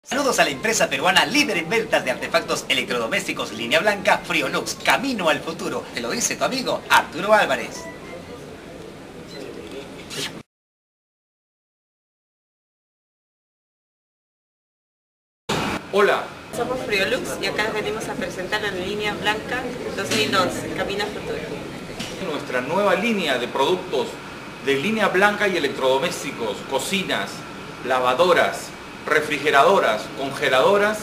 Saludos a la empresa peruana líder en ventas de artefactos electrodomésticos línea blanca Friolux, camino al futuro. Te lo dice tu amigo Arturo Álvarez. Hola. Somos Friolux y acá venimos a presentar la línea blanca 2011, Camino al Futuro. Nuestra nueva línea de productos de línea blanca y electrodomésticos, cocinas, lavadoras, refrigeradoras, congeladoras.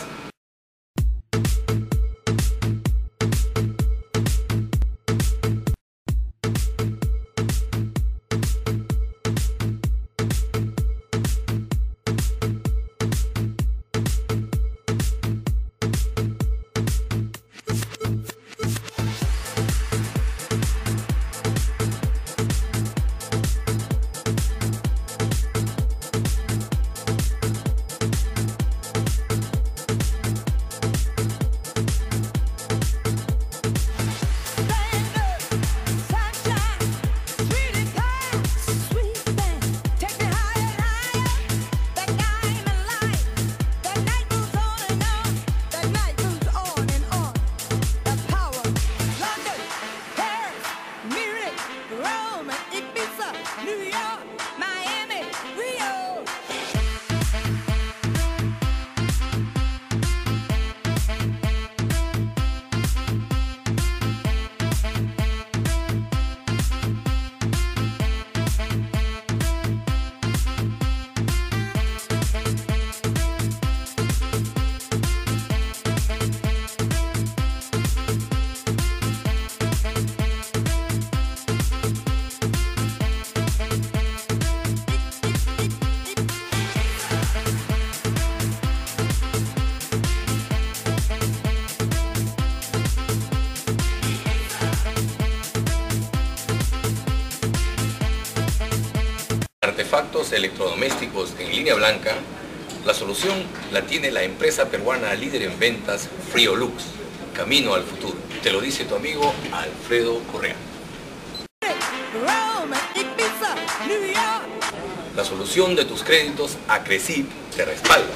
Artefactos electrodomésticos en línea blanca, la solución la tiene la empresa peruana líder en ventas Friolux, camino al futuro. Te lo dice tu amigo Alfredo Correa. La solución de tus créditos Acrecip te respalda.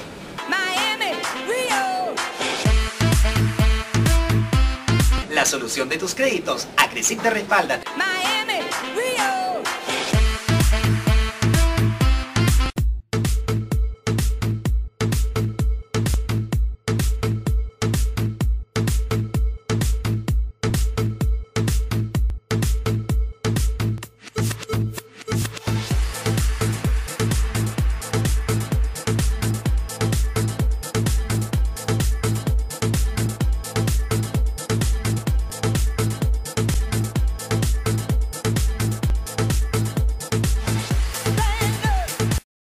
La solución de tus créditos Acrecip te respalda.